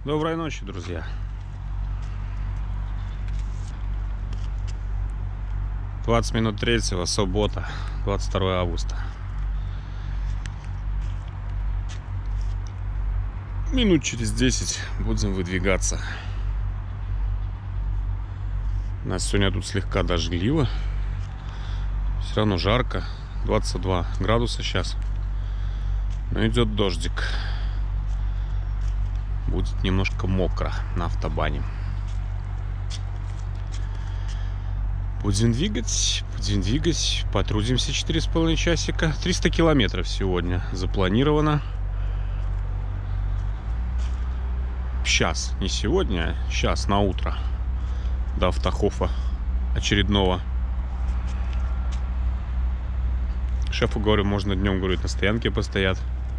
Доброй ночи, друзья. 20 минут 3-го, суббота, 22 августа. Минут через 10 будем выдвигаться. У нас сегодня тут слегка дождливо. Все равно жарко. 22 градуса сейчас. Но идет дождик. Будет немножко мокро на автобане. Будем двигать. Потрудимся 4,5 часика. 300 километров сегодня запланировано. Сейчас, не сегодня, а сейчас на утро. До Автохофа очередного. Шефу говорю, можно днем, говорит, на стоянке постоять.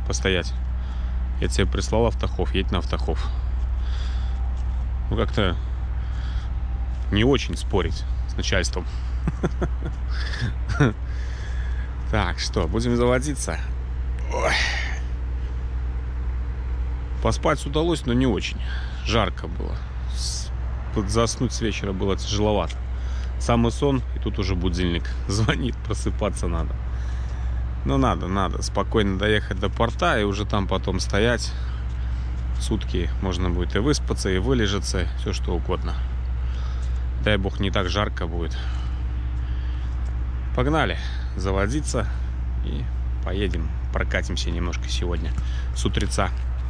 Я тебе прислал Автохоф, едь на Автохоф. Ну, как-то не очень спорить с начальством. Так, что, будем заводиться? Ой. Поспать удалось, но не очень. Жарко было. Заснуть с вечера было тяжеловато. Самый сон, и тут уже будильник звонит, просыпаться надо. Ну, надо спокойно доехать до порта и уже там потом стоять. Сутки можно будет и выспаться, и вылежаться, все что угодно. Дай бог, не так жарко будет. Погнали заводиться и поедем, прокатимся немножко сегодня с утреца.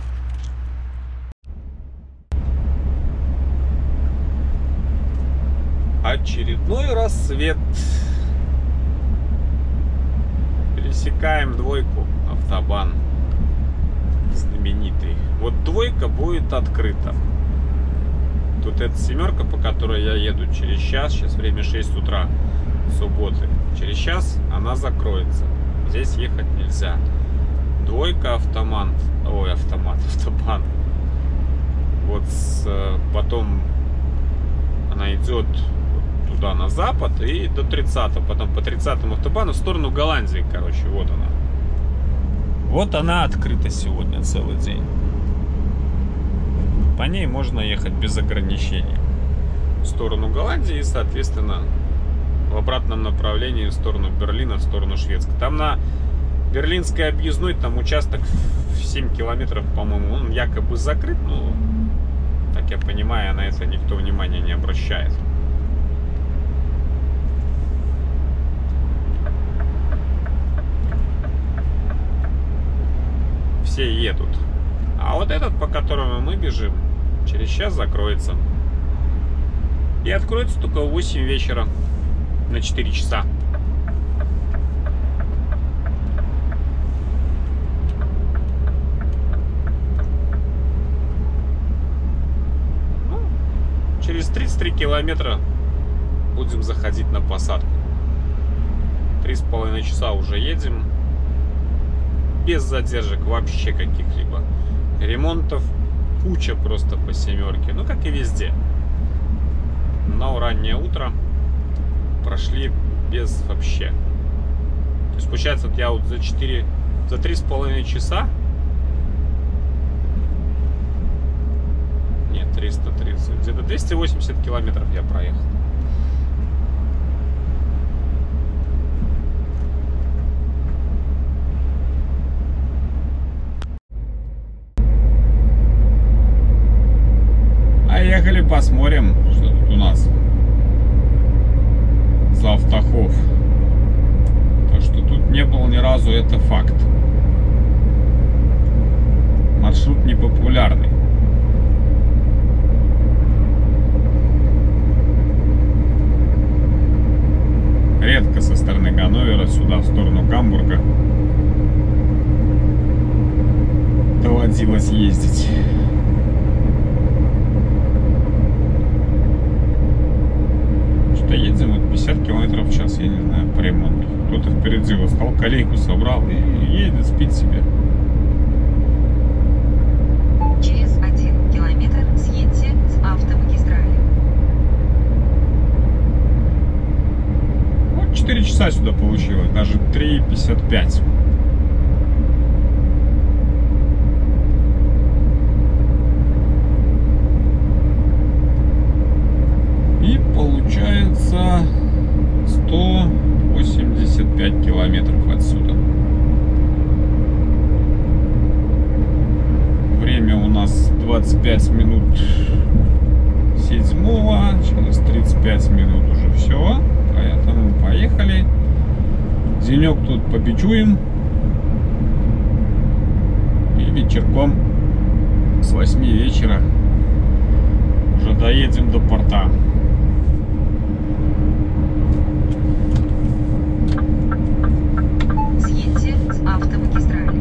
Очередной рассвет. Пересекаем двойку, автобан знаменитый. Вот двойка будет открыта. Тут эта семерка, по которой я еду через час. Сейчас время 6 утра субботы. Через час она закроется. Здесь ехать нельзя. Двойка автобан. Вот потом она идет туда на запад и до 30-го, потом по 30-му автобану в сторону Голландии, короче, вот она. Вот она открыта сегодня целый день. По ней можно ехать без ограничений в сторону Голландии и, соответственно, в обратном направлении в сторону Берлина, в сторону Шведска. Там на Берлинской объездной, там участок в 7 километров, по-моему, он якобы закрыт, но, так я понимаю, на это никто внимания не обращает. Все едут. А вот этот, по которому мы бежим, через час закроется. И откроется только в 8 вечера на 4 часа. Ну, через 33 километра будем заходить на посадку. 3,5 часа уже едем. Без задержек вообще каких-либо. Ремонтов куча просто по семерке. Ну, как и везде. Но раннее утро прошли без вообще. То есть, получается, вот я вот за 3,5 часа. Нет, 330. Где-то 280 километров я проехал. Поехали посмотрим, что тут у нас за Автохоф. То, что тут не был ни разу, это факт. Маршрут непопулярный. Редко со стороны Ганновера сюда, в сторону Гамбурга, доводилось ездить. Едем вот 50 километров в час, я не знаю, по ремонту. Кто-то впереди восстал, колейку собрал и едет, спит себе. Через 1 километр съедьте с автомагистрали. Вот 4 часа сюда получилось, даже 3:55. 5 километров отсюда. Время у нас 25 минут 7-го, через 35 минут уже все, поэтому поехали. Денек тут побичуем и вечерком с 8 вечера уже доедем до порта. Съедьте с автомагистрали.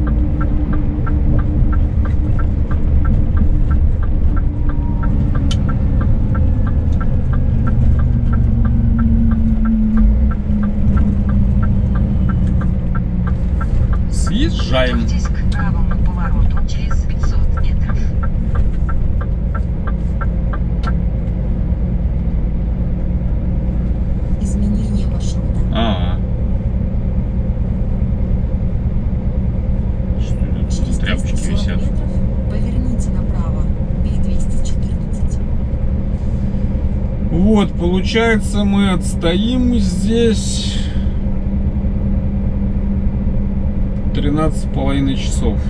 Съезжаем. Готовьтесь к правому повороту через 500 метров. Изменение маршрута. Что это? Через Тряпочки 240 висят. метров поверните направо. B214. Вот, получается, мы отстоим здесь 13,5 часов.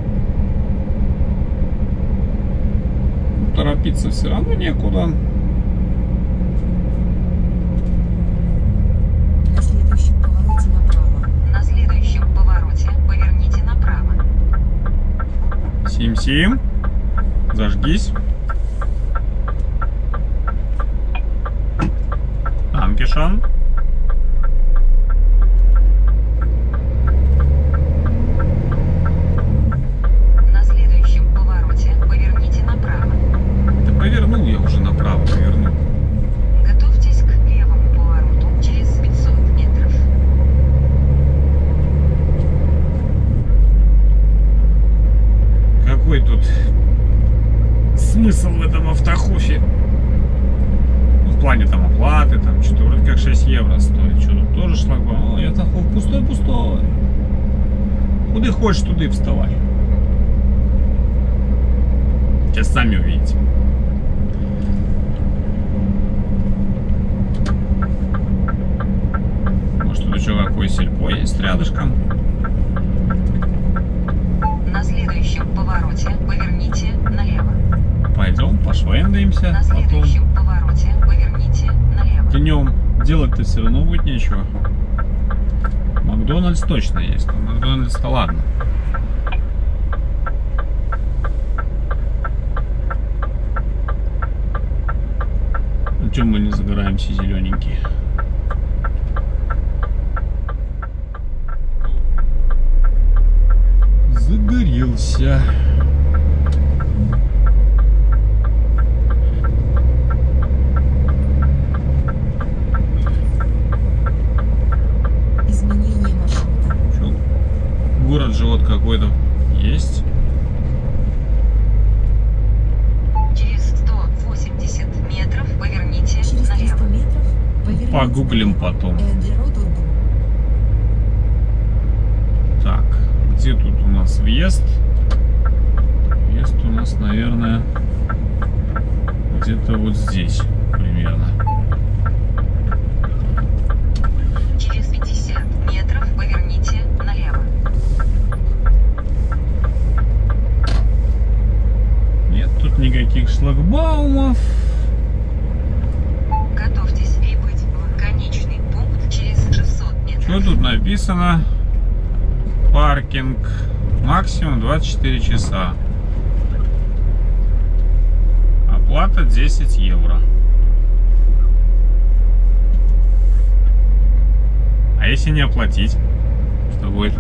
Торопиться все равно некуда. На следующем повороте направо. На следующем повороте поверните направо. Сим-сим. Зажгись. Ампишан. На следующем повороте поверните направо. Да повернул я уже направо, повернул. Готовьтесь к левому повороту через 500 метров. Какой тут смысл в этом автохофе? Ну, в плане там оплаты, там что-то вроде как 6 евро стоит. Что тут тоже шлагбаум? Ой, автохоф пустой-пустой. Куда хочешь, туда и вставай. Сейчас сами увидите. Может, тут еще какой сельпо есть рядышком? На следующем повороте поверните налево. Пойдем, пошвендаемся. На Потом следующем повороте поверните налево. днем делать-то все равно будет нечего. Макдональдс точно есть. Но Макдональдс-то ладно. А чем мы не загораемся зелененькие? Загорелся. Изменение маршрута. Чё? Город же вот какой-то есть. Через 180 метров поверните Через 300 налево. метров поверните Погуглим налево. потом. Эндерот Урбан. Так, где тут у нас въезд? Въезд у нас, наверное, где-то вот здесь примерно. Через 50 метров поверните налево. Нет тут никаких шлагбаумов. Готовьтесь прибыть в конечный пункт через 600 метров. Что тут написано? Паркинг. Максимум 24 часа. Оплата 10 евро. А если не оплатить? Что будет?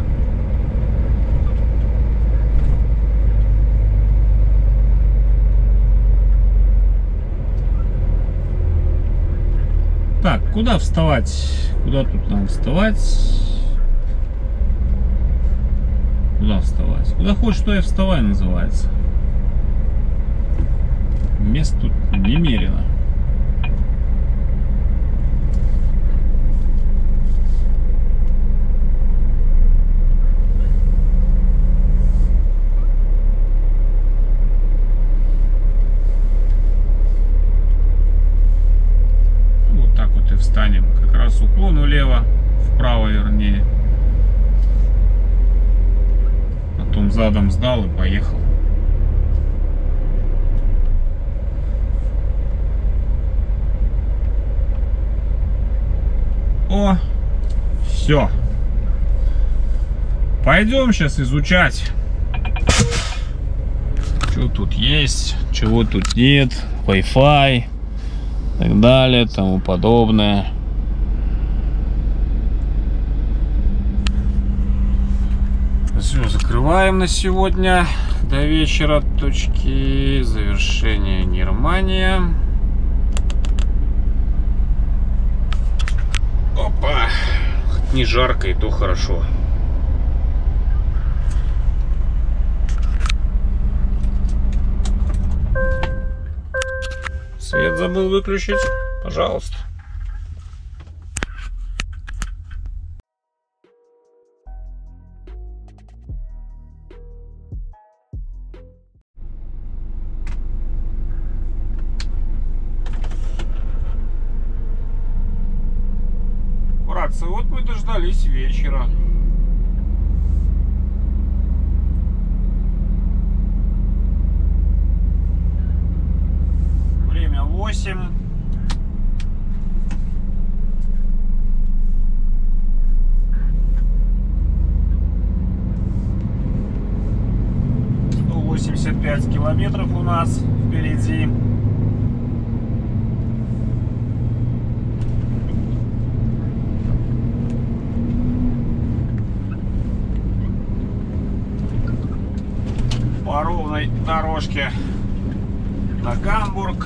Так, куда вставать? Куда тут нам вставать? Куда вставать? Куда хочешь, то и вставай, называется. Мест тут немерено. Вот так вот и встанем. Как раз уклон влево. Вправо, вернее. Потом задом сдал и поехал. О, все. Пойдем сейчас изучать, что тут есть, чего тут нет, Wi-Fi и так далее, тому подобное. Все, закрываем на сегодня до вечера. Точки завершения Германия. Опа! Хоть не жарко, и то хорошо. Свет забыл выключить. Пожалуйста. Братцы, вот мы дождались вечера. Время 8. Ну, 85 километров у нас впереди. По ровной дорожке на Гамбург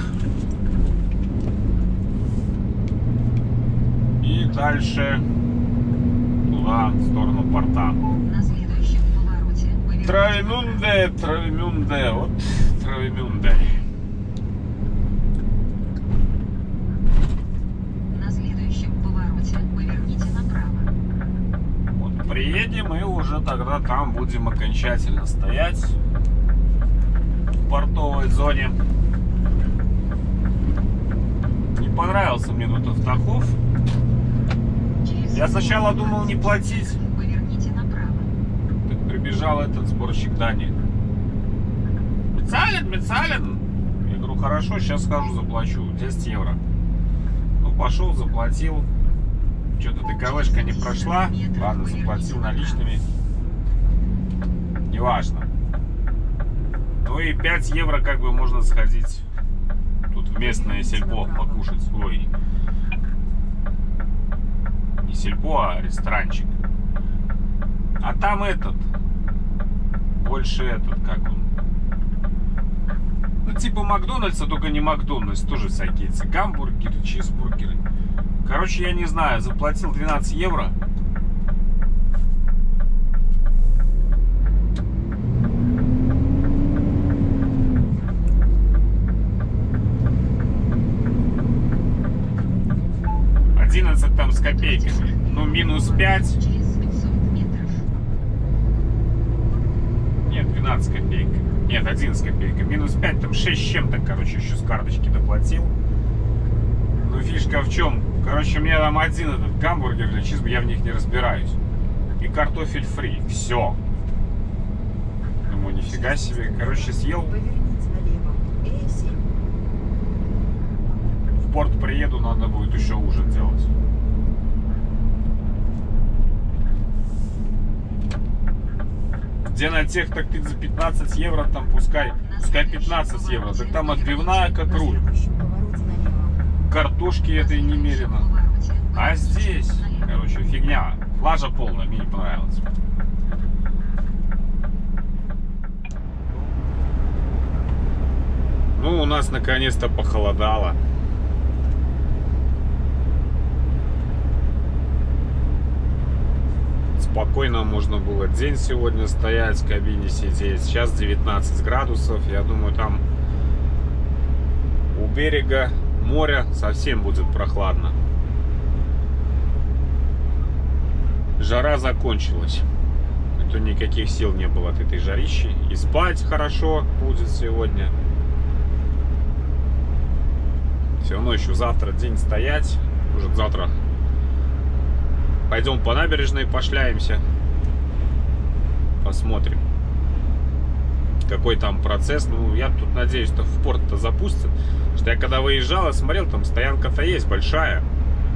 и дальше туда, в сторону порта. На следующем повороте поверните Травемюнде, Травемюнде, вот Травемюнде. На следующем повороте поверните направо. Вот приедем и уже тогда там будем окончательно стоять в портовой зоне. Не понравился мне тут Автохов. Я сначала думал не платить. Поверните направо. Так прибежал этот сборщик Дани. Мецалин, Мецалин. Я говорю, хорошо, сейчас схожу, заплачу. 10 евро. Ну, пошел, заплатил. Что-то ДКВшка не прошла. Ладно, заплатил наличными. Неважно. Ну и 5 евро как бы можно сходить тут в местное сельпо покушать. Ой. Не сельпо, а ресторанчик. А там этот. Больше этот, как он. Ну типа Макдональдса, только не Макдональдс. Тоже всякие эти гамбургеры, чизбургеры. Короче, я не знаю. Заплатил 12 евро. Там с копейками. Ну, минус 5. Через 500 метров. Нет, 12 копеек. Нет, 11 копеек. Минус 5, там 6 с чем-то, короче, еще с карточки доплатил. Ну, фишка в чем? Короче, у меня там один этот гамбургер или чизбургер, я в них не разбираюсь. И картофель фри. Все. Думаю, нифига себе. Короче, съел. Поверните налево. Э7. В порт приеду, надо будет еще ужин делать. Где на тех, так ты за 15 евро, там пускай 15 евро, так там отбивная как На руль. следующем повороте налево. Картошки этой немерено. А здесь, короче, фигня. Лажа полная, мне не понравилось. Ну, у нас наконец-то похолодало. Спокойно можно было день сегодня стоять, в кабине сидеть. Сейчас 19 градусов. Я думаю, там у берега моря совсем будет прохладно. Жара закончилась. А то никаких сил не было от этой жарищи. И спать хорошо будет сегодня. Все равно еще завтра день стоять. Может, завтра Пойдем по набережной, пошляемся. Посмотрим, какой там процесс. Ну, я тут надеюсь, что в порт-то запустят. Потому что я когда выезжал, я смотрел, там стоянка-то есть большая.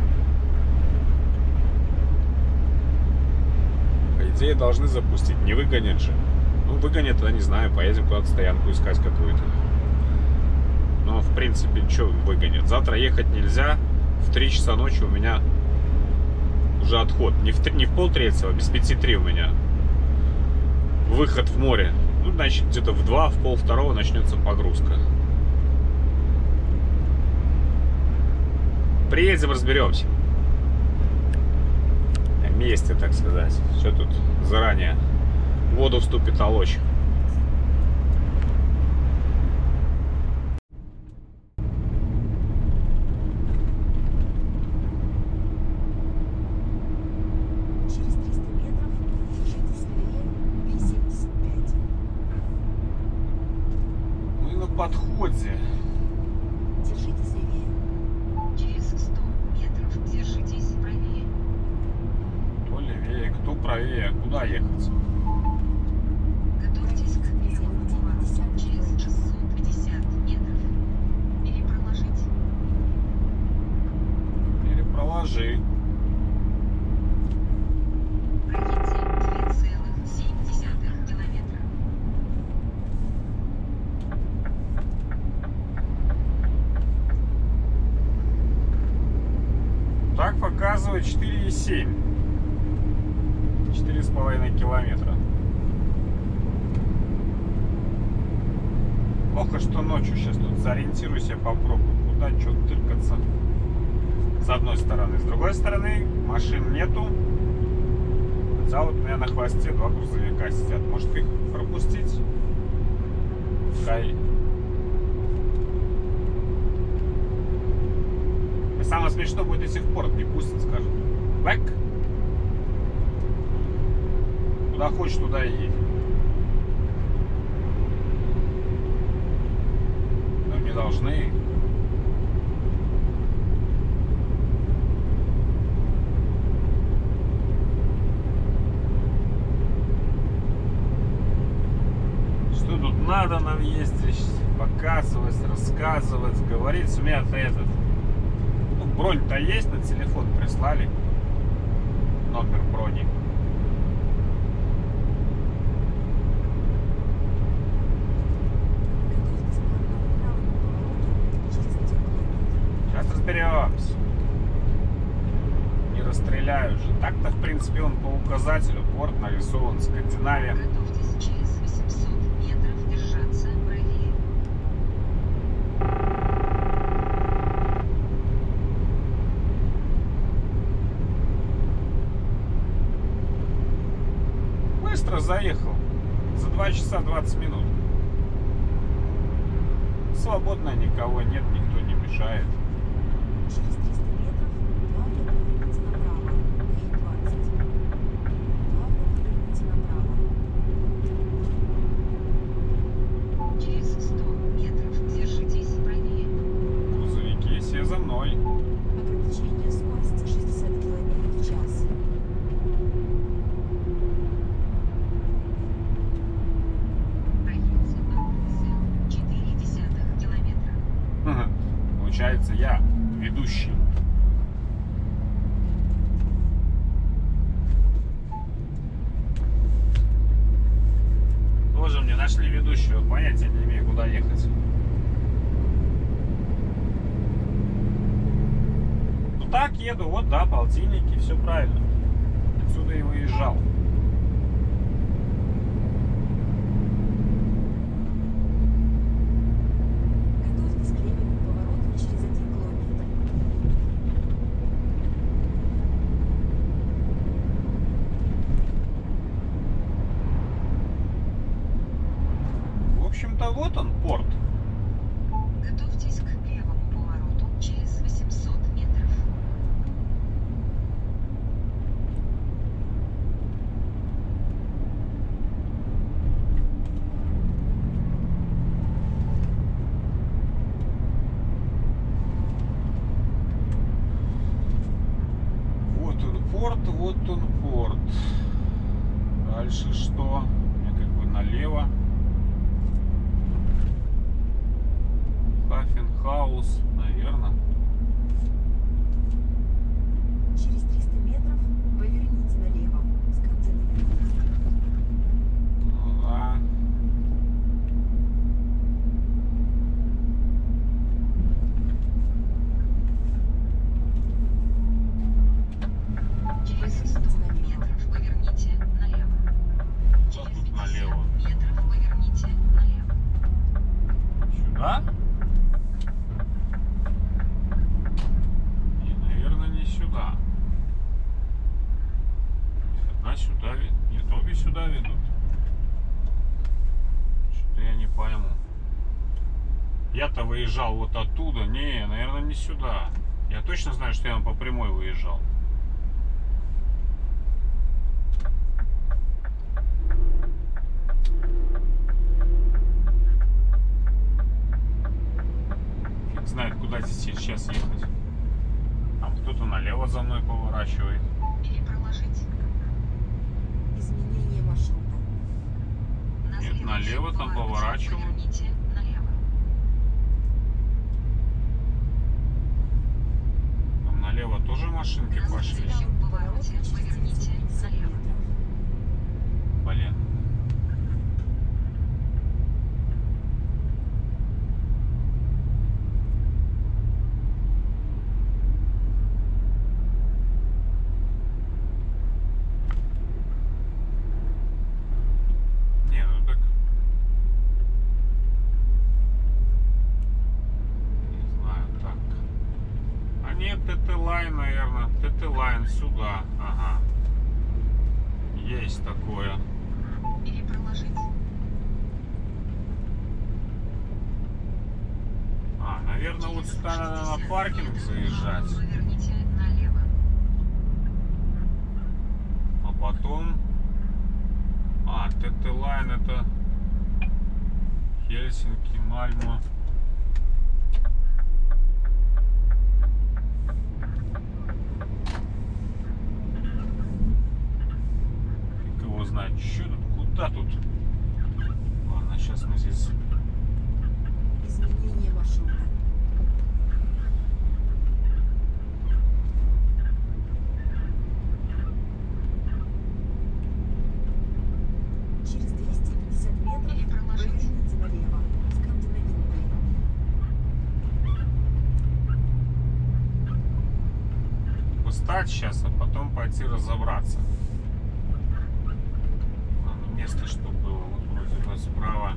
По идее, должны запустить. Не выгонят же. Ну, выгонят, я не знаю. Поедем куда-то стоянку искать какую-то. Но, в принципе, что выгонят? Завтра ехать нельзя. В 3 часа ночи у меня уже отход. Не в 2:30, без 5:03 у меня выход в море. Ну, значит, где-то в 2, в 1:30 начнется погрузка. Приедем, разберемся. На месте, так сказать. Что тут заранее в воду вступит толочь. Через 300 метров держитесь левее B75. Мы на подходе. Держитесь левее. Через 100 метров держитесь правее. Кто левее, кто правее. Куда ехать? Готовьтесь к первому повороту через 650 метров. Или проложить. Или проложи. Проедьте 2,7 километра. Так показывает 4,7. 4,5 километра. Плохо, что ночью. Сейчас тут сориентируюсь, я попробую, куда что тыркаться. С одной стороны. С другой стороны, машин нету. Хотя вот у меня на хвосте 2 грузовика сидят. Может их пропустить? Пускай. И самое смешное будет, если в порт не пустят, скажут. Бэк. Куда хочешь, туда и едь. Но не должны. Что тут надо нам ездить, показывать, рассказывать, говорить. У меня-то этот... Ну, бронь-то есть, на телефон прислали. Номер брони. Готовьтесь к правому повороту через 1 километр. Сейчас разберемся. Не расстреляю же. Так-то, в принципе, он по указателю. Порт нарисован, Скандинавия. Готовьтесь через 800 метров держаться правее. Быстро заехал. За 2 часа 20 минут. Свободно, никого нет, никто не мешает. Через 300 метров плавно поверните направо. К20. Плавно поверните направо. Через 100 метров держитесь правее. Грузовики все за мной. Ограничение скорости 60 км в час. Проедьте 1,4 километра. Ага. Получается, я ведущий. Тоже мне нашли ведущего, понятия не имею, куда ехать. Ну так еду, вот да, полтинники, все правильно. Отсюда и выезжал. Готовьтесь к левому повороту через 1 километр. В общем-то, вот он, порт. Готовьтесь к первому повороту через 800 метров. порт, вот он порт. Дальше что? Мне как бы налево. Хафенхаус, наверное. Через 300 метров поверните налево. Скандинавия. Ну да. Через 100 метров поверните налево. Что Через тут 50 налево? метров поверните налево. Сюда? Не, наверное, не сюда. Одна сюда ведет. Нет, обе сюда ведут. Что-то я не пойму. Я-то выезжал вот оттуда. Не, наверное, не сюда. Я точно знаю, что я по прямой выезжал. Фиг знает, куда здесь сейчас ехать. Там кто-то налево за мной поворачивает. Или проложить. Изменение маршрута. На Нет, следующем налево там повороте поворачивают. поверните налево. Там налево тоже машинки На пошли. следующем Поворот повороте через поверните 950 налево. метров. Блин. Не, ну так. Не знаю, так. А нет, ТТ-лайн, наверное. ТТ-лайн сюда. Ага. Есть такое. Или проложить. А, наверное, вот сюда надо на паркинг заезжать. Поверните налево. А потом... А, ТТ-лайн это... Хельсинки, Мальмо. Фиг его знает, что тут, куда тут? Ладно, сейчас мы здесь... Изменение маршрута. Через 250 метров Или проложить. поверните налево. Скандинавия. Встать сейчас, а потом пойти разобраться. Ладно, место что было, вот вроде бы справа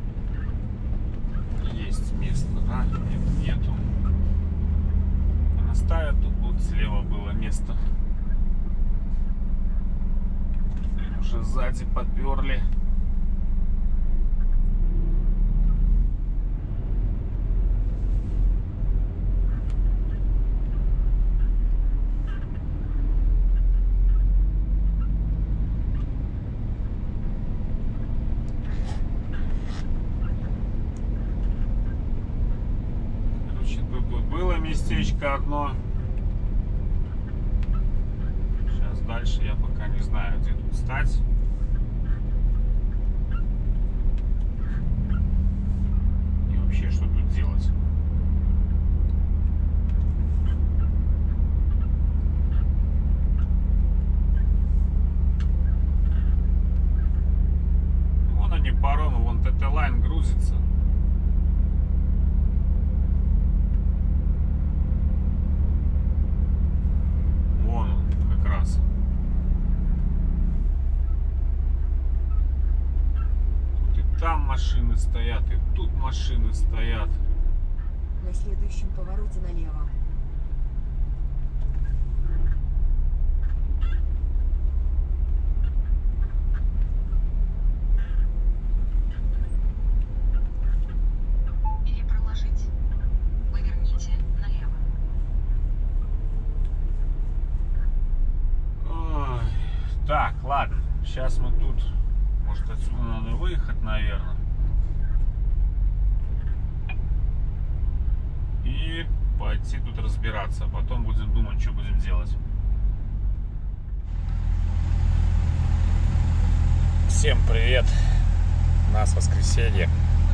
есть место, да? Нет, нету. Она ставит, тут вот слева было место. Уже сзади подперли. Короче, тут вот было местечко одно. Сейчас дальше я пока не знаю, где тут стать. И вообще, что тут делать. Вон они паромы, вон ТТ-лайн грузится. Вон он, как раз. Тут и там машины стоят, и тут машины стоят. На следующем повороте налево. Или проложить. Поверните налево. Ой. Так, ладно. Сейчас мы тут... Может, отсюда надо выехать, наверное. И пойти тут разбираться. А потом будем думать, что будем делать. Всем привет! У нас воскресенье.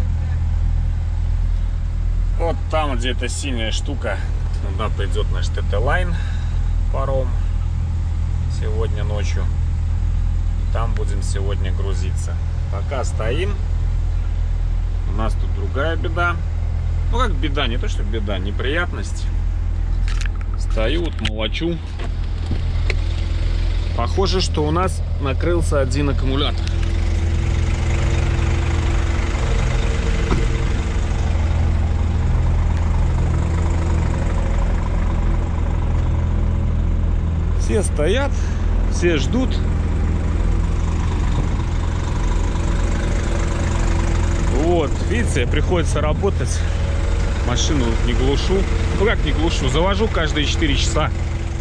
Вот там где-то синяя штука. Туда пойдет наш ТТ-лайн паром сегодня ночью. Там будем сегодня грузиться. Пока стоим. У нас тут другая беда. Ну как беда, не то что беда, неприятность. Стою, вот молочу. Похоже, что у нас накрылся один аккумулятор. Все стоят, все ждут. Вот, видите, приходится работать. Машину не глушу. Ну как не глушу, завожу каждые 4 часа.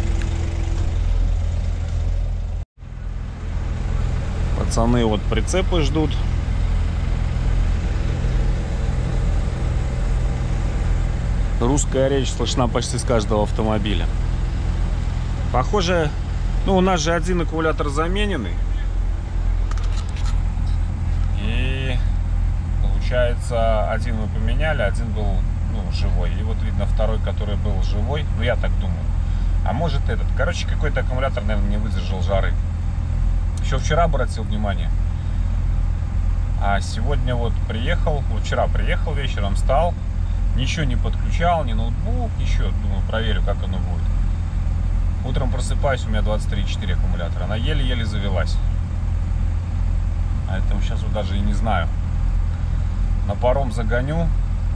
Пацаны вот прицепы ждут. Русская речь слышна почти с каждого автомобиля. Похоже, ну у нас же один аккумулятор замененный. И получается, один мы поменяли, один был живой. И вот видно второй, который был живой. Ну я так думаю. А может этот. Короче, какой-то аккумулятор, наверное, не выдержал жары. Еще вчера обратил внимание. А сегодня вот приехал. Вот вчера приехал вечером, встал. Ничего не подключал, ни ноутбук, ничего. Думаю, проверю, как оно будет. Утром просыпаюсь, у меня 23,4 аккумулятора. Она еле-еле завелась. А это сейчас вот даже и не знаю. На паром загоню.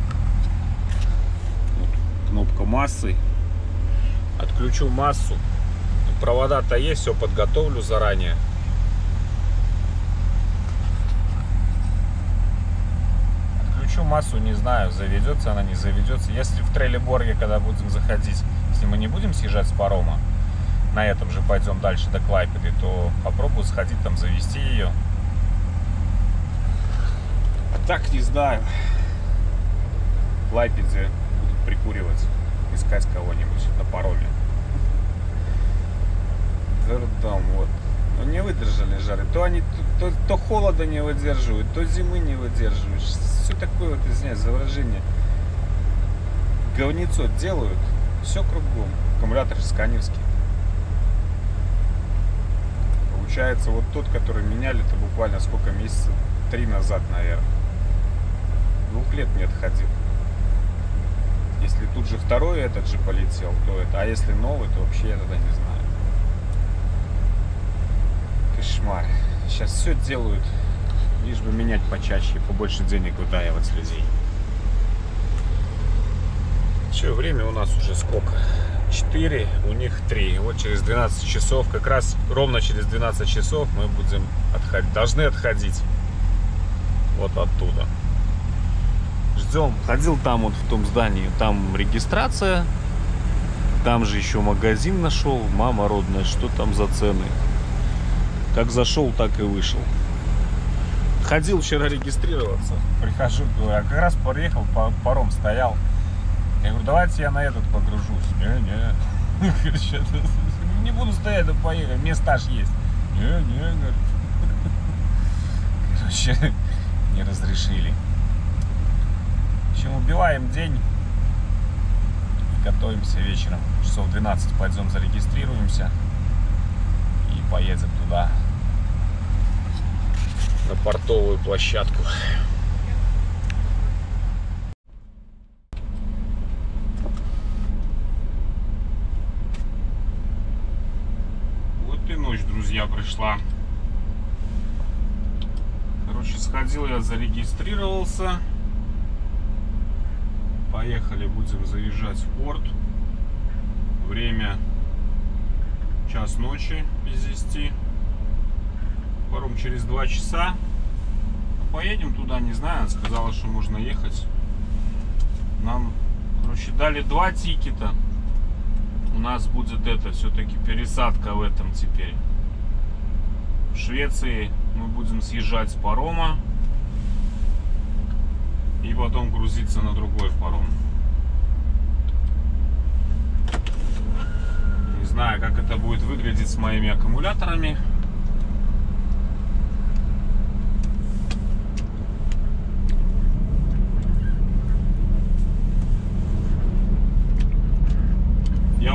Вот кнопка массы. Отключу массу. Провода-то есть, все подготовлю заранее. Отключу массу, не знаю, заведется она, не заведется. Если в Трелеборге, когда будем заходить, если мы не будем съезжать с парома, на этом же пойдем дальше до Клайпеды, то попробую сходить там, завести ее. А так не знаю. В Клайпеде будут прикуривать, искать кого-нибудь на пароме. Дурдом, вот. Но не выдержали жары. То они то холода не выдерживают, то зимы не выдерживают. Все такое вот, извиняюсь за выражение, говнецо делают. Все кругом. Аккумулятор сканерский. Получается, вот тот, который меняли, это буквально сколько, месяца 3 назад, наверное. 2 лет не отходил. Если тут же второй этот же полетел, то это. А если новый, то вообще я тогда не знаю. Кошмар. Сейчас все делают, лишь бы менять почаще, побольше денег выдаивать с людей. Че, время у нас уже сколько? 4, у них 3. Вот через 12 часов, как раз ровно через 12 часов мы будем отходить. Должны отходить вот оттуда. Ждем. Ходил там вот в том здании, там регистрация. Там же еще магазин нашел. Мама родная, что там за цены? Как зашел, так и вышел. Ходил вчера регистрироваться. Прихожу, говорю, а как раз приехал, паром стоял. Я говорю, давайте я на этот погружусь. Не буду стоять, да поехать, мне стаж есть. Не, говорит. Короче, не разрешили. В общем, убиваем день. Готовимся вечером. Часов 12 пойдем зарегистрируемся. И поедем туда. На портовую площадку. Ночь, друзья, пришла. Короче, сходил я, зарегистрировался. Поехали, будем заезжать в порт. Время час ночи, без 10. Паром через 2 часа. Поедем туда, не знаю. Она сказала, что можно ехать. Нам, короче, дали 2 тикета. У нас будет это, все-таки пересадка в этом теперь. В Швеции мы будем съезжать с парома и потом грузиться на другой паром. Не знаю, как это будет выглядеть с моими аккумуляторами.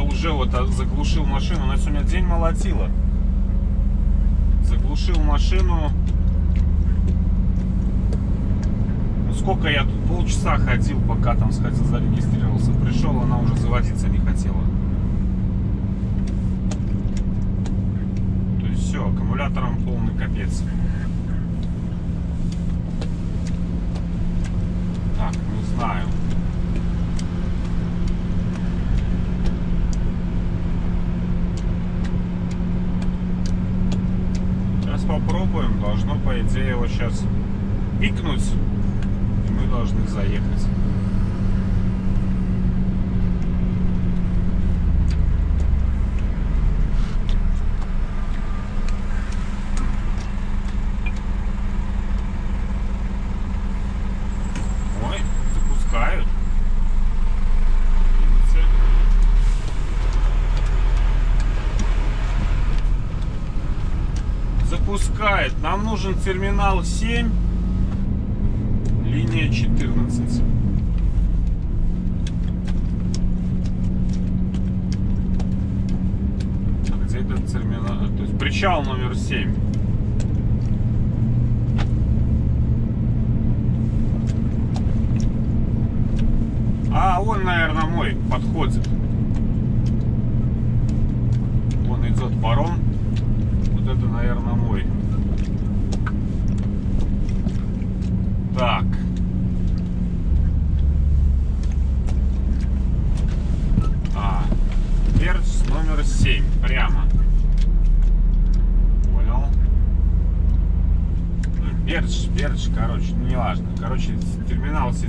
уже вот заглушил машину. У нас сегодня день молотила. Заглушил машину. Ну, сколько я тут? Полчаса ходил, пока там сходил, зарегистрировался. Пришел, она уже заводиться не хотела. То есть все, аккумулятором полный капец. Так, не знаю. Сейчас попробуем. Должно, по идее, его сейчас пикнуть. И мы должны заехать. Ой, запускают. Видите? Запускает. Нам нужен терминал 7, линия 14. А где этот терминал? То есть причал номер 7. А, он, наверное, мой подходит. Вон идет паром. Вот это, наверное, мой. Так. Бердж номер 7. Прямо. Понял. Бердж, короче, ну не важно. Короче, терминал 7.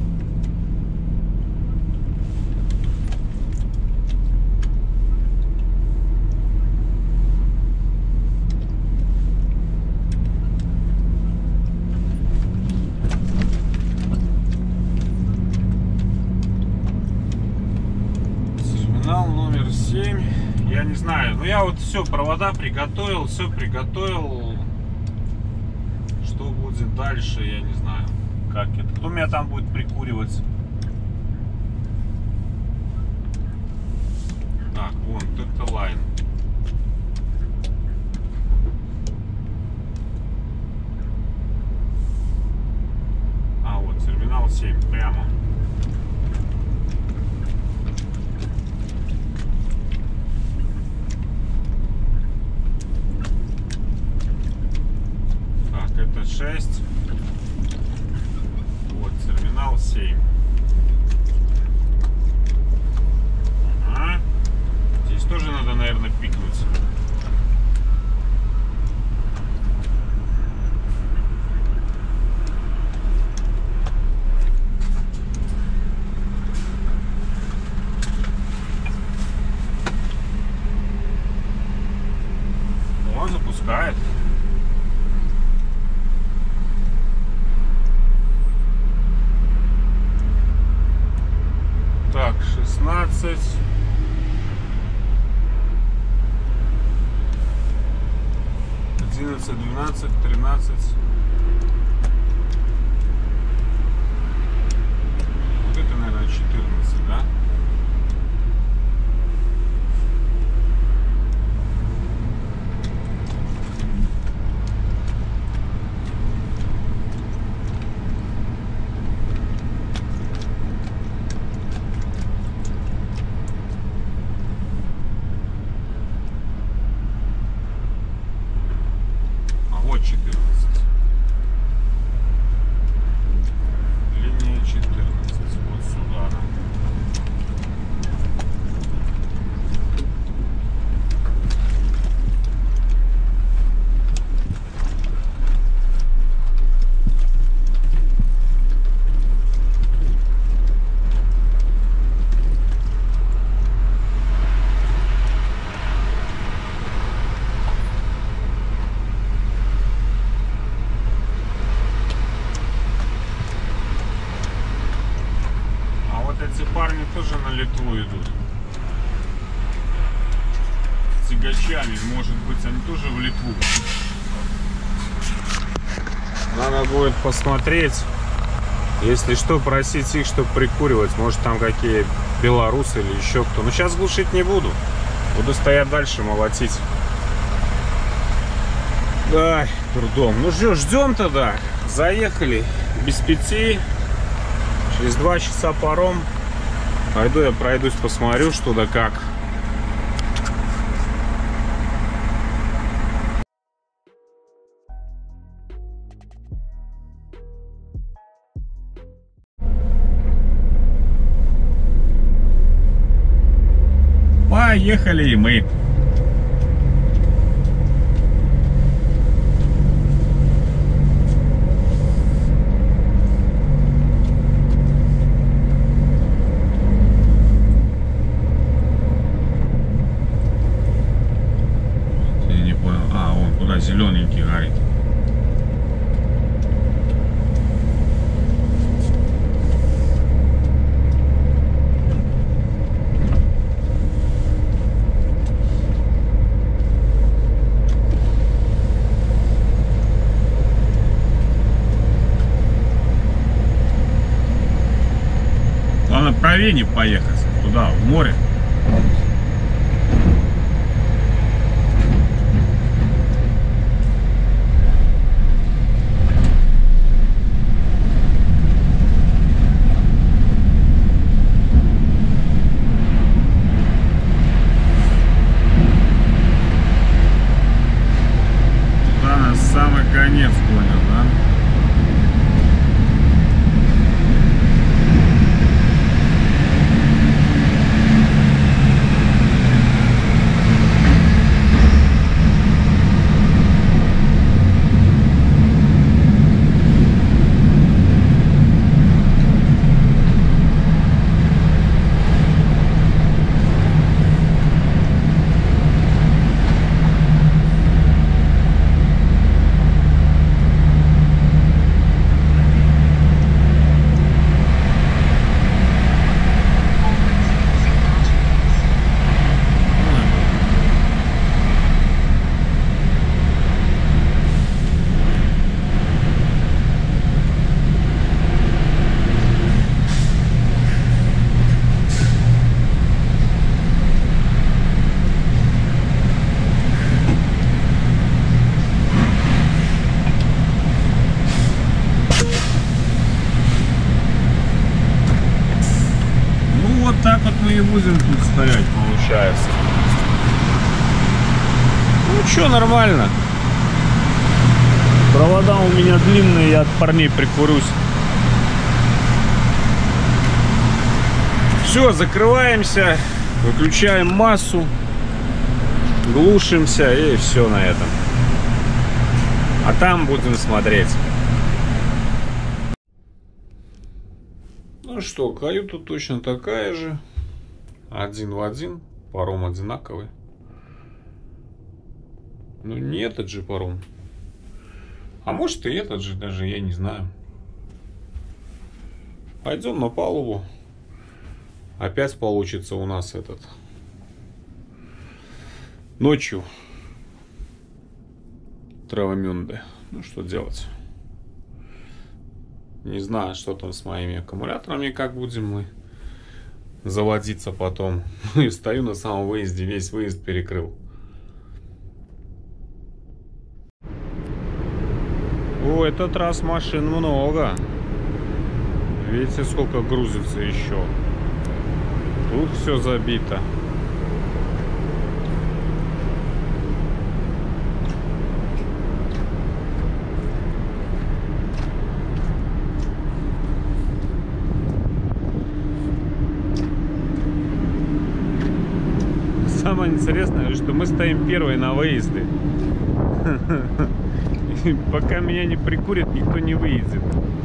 Номер 7. Я не знаю. Но я вот все, провода приготовил, все приготовил. Что будет дальше, я не знаю. Как это? Кто меня там будет прикуривать? Так, вон, это лайн. А, вот, терминал 7, прямо. Это 6. Вот, терминал 7. Ага. Здесь тоже надо, наверное, пикнуть. Он запускает. Так, 16. 11, 12, 13. Вот это, наверное, 14, да? А вот 14. Линия 14. Вот сюда. Эти парни тоже на Литву идут. С тягачами, может быть, они тоже в Литву. Надо будет посмотреть. Если что, просить их, чтобы прикуривать. Может, там какие белорусы или еще кто. Но сейчас глушить не буду. Буду стоять дальше, молотить. Ай, трудом. Ну что, ждем тогда. Заехали без 5. Через 2 часа паром. Пойду я пройдусь, посмотрю, что да как. Поехали и мы. Я не понял. А, он куда зелененький горит. Главное правее не поехать. Туда, в море. Туда на самый конец понял, да? Так вот мы и будем тут стоять, получается. Ну что, нормально. Провода у меня длинные, я от парней прикурюсь. Все, закрываемся, выключаем массу, глушимся и все на этом. А там будем смотреть. Ну что, каюта точно такая же. Один в один. Паром одинаковый. Ну не этот же паром. А может и этот же, даже я не знаю. Пойдем на палубу. Опять получится у нас этот. Ночью. Травамюнде. Ну что делать? Не знаю, что там с моими аккумуляторами, как будем мы заводиться потом. И стою на самом выезде, весь выезд перекрыл. О, этот раз машин много. Видите, сколько грузится еще. Тут все забито. Самое интересное, что мы стоим первые на выезде. Пока меня не прикурят, никто не выедет.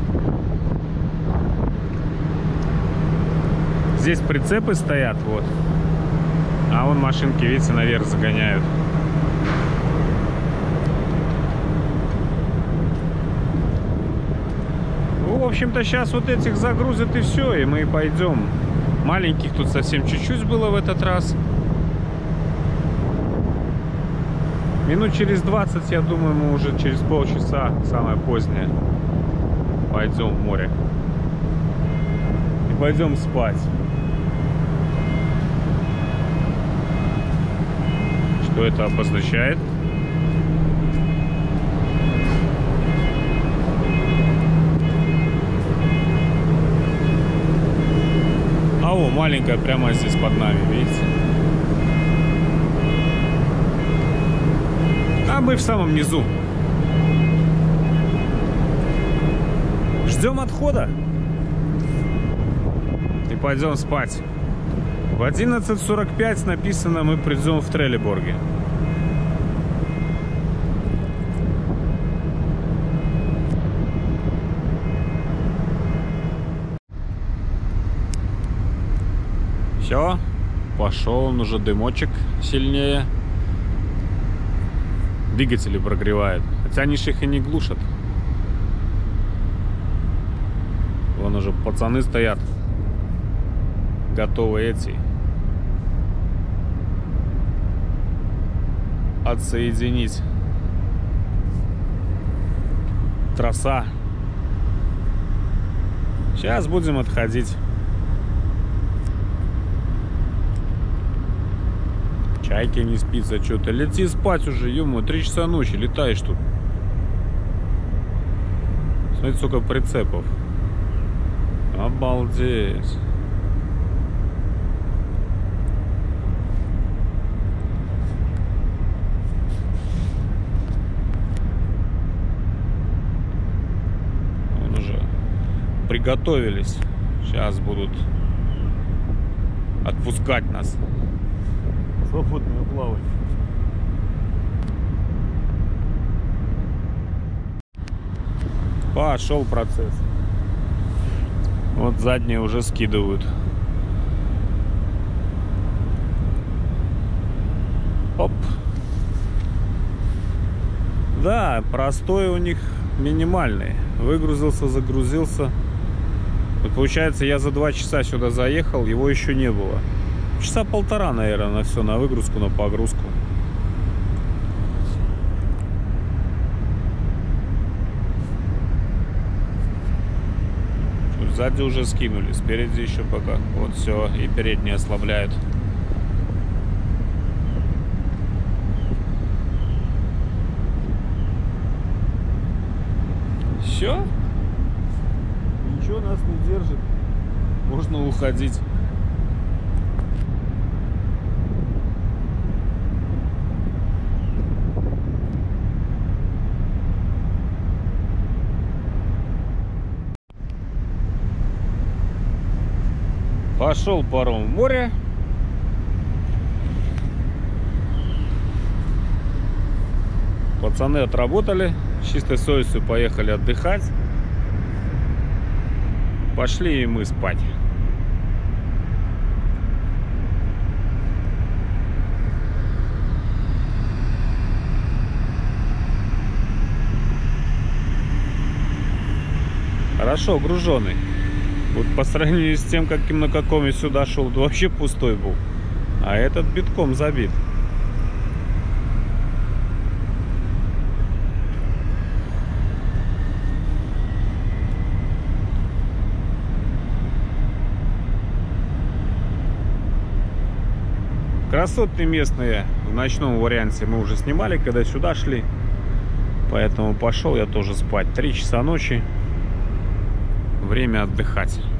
Здесь прицепы стоят, вот. А вон машинки, видите, наверх загоняют. Ну, в общем-то, сейчас вот этих загрузят и все, и мы пойдем. Маленьких тут совсем чуть-чуть было в этот раз. Минут через 20, я думаю, мы уже через полчаса, самое позднее, пойдем в море. пойдем спать. Что это обозначает? А о, маленькая прямо здесь под нами, видите? А мы в самом низу. Ждем отхода. И пойдем спать. В 11:45 написано, мы придем в Трелеборге. Все, пошел он уже дымочек сильнее. Двигатели прогревают. Хотя они же их и не глушат. Вон уже пацаны стоят. Готовы эти отсоединить троса. Сейчас будем отходить. Чайки не спится, что-то. Лети спать уже, ё-моё, 3 часа ночи, летаешь тут. Смотрите, сколько прицепов. Обалдеть. Вон уже приготовились. Сейчас будут отпускать нас. Свободное плавание. Пошел процесс. Вот задние уже скидывают. Оп. Да, простой у них минимальный. Выгрузился, загрузился. Вот получается, я за 2 часа сюда заехал, его еще не было. Часа полтора, наверное, на все, на выгрузку, на погрузку. Сзади уже скинули, спереди еще пока. Вот все, и передние ослабляют. Все? Ничего нас не держит. Можно уходить. Пошел паром в море. Пацаны отработали. С чистой совестью поехали отдыхать. Пошли и мы спать. Хорошо груженый. Вот по сравнению с тем, на каком я сюда шел, вообще пустой был. А этот битком забит. Красоты местные в ночном варианте мы уже снимали, когда сюда шли. Поэтому пошел я тоже спать. 3 часа ночи. Время отдыхать.